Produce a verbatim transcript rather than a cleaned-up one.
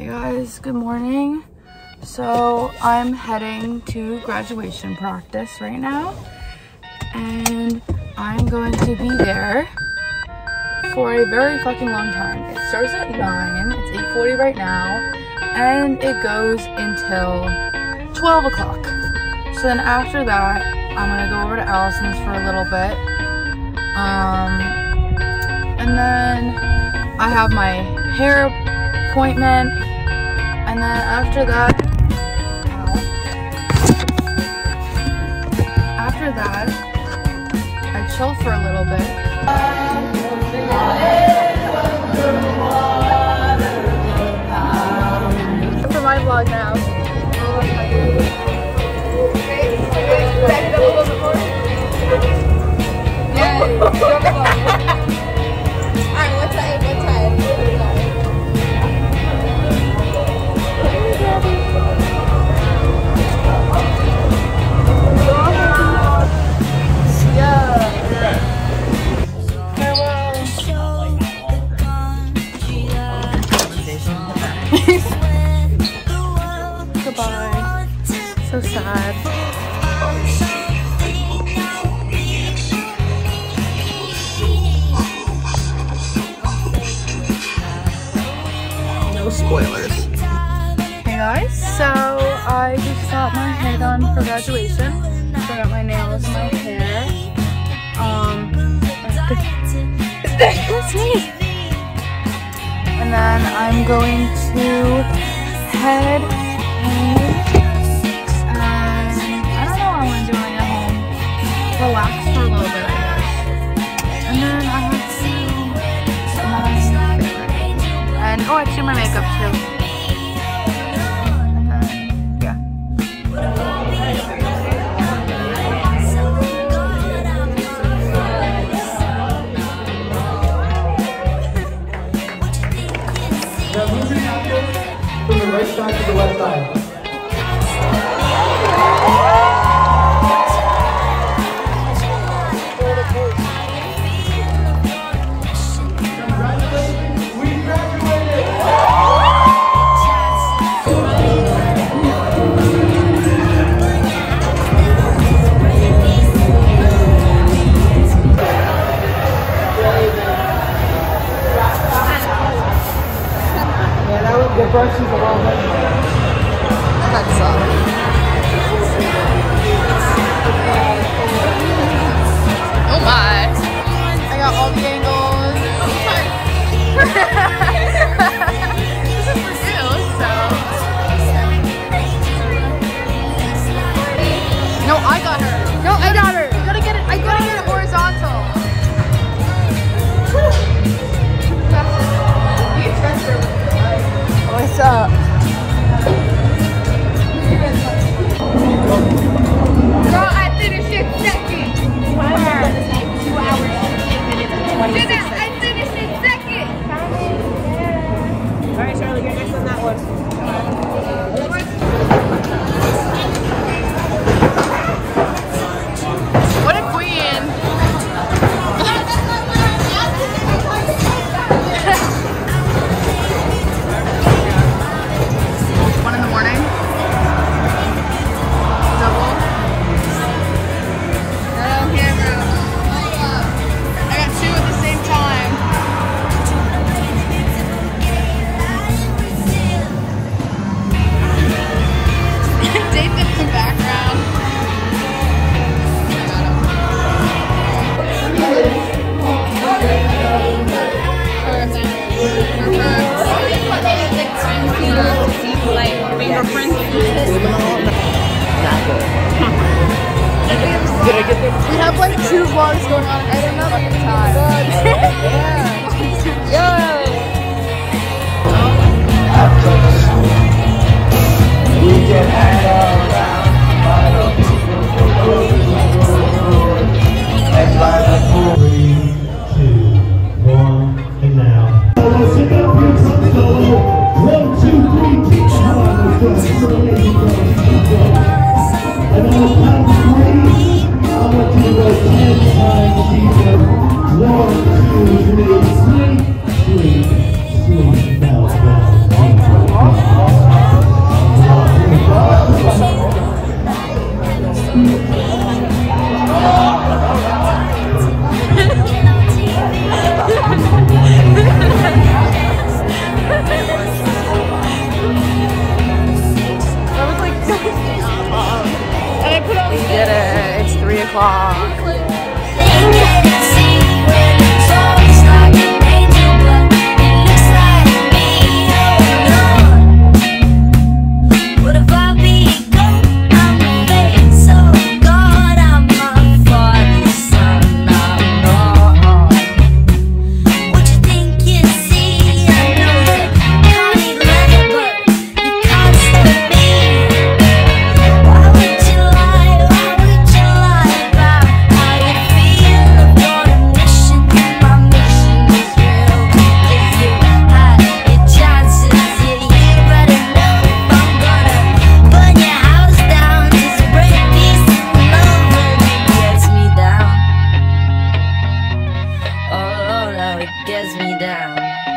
Hey guys, good morning. So I'm heading to graduation practice right now, and I'm going to be there for a very fucking long time. It starts at nine, it's eight forty right now, and it goes until twelve o'clock. So then after that, I'm gonna go over to Allison's for a little bit. Um, and then I have my hair appointment, and then after that, after that, I chill for a little bit. For my vlog now. Back it up a little bit more. Yeah. Alright, what side? What side? Goodbye. So sad. No spoilers. Hey guys, so I just got my hair done for graduation. So I got my nails and my hair. Um, that's me. And then I'm going to head home. And I don't know what I'm gonna do when I get home. Relax for a little bit, I guess. And then I have to do my and oh, actually my makeup too. And then, yeah. Now moving from the right side to the left side. The brush is a long way. That sucks. Oh my. I got all the angles. This is for you, so. No, I got her. No, I got her. You gotta get it. I gotta get it horizontal. You trust her. What's up? Girl, I finished in second. Wow. Two hours, eight minutes, and twenty-six seconds. I finished in second. All right, Charlie, you're next on that one. What a queen. One in the morning. Double. Oh, camera. I got two at the same time. Date them in the background. Like fingerprints. Did I get them? We have like two vlogs going on at another time. Yeah. Yo. We can hang around by the pool. And by the pool. Three, two, one, and now. Let's pick up your drum solo. One, two, three, keep on the drum. And on the count of three, I want you to go ten times deeper. One, two, three, three, two, o'clock. Gets me down.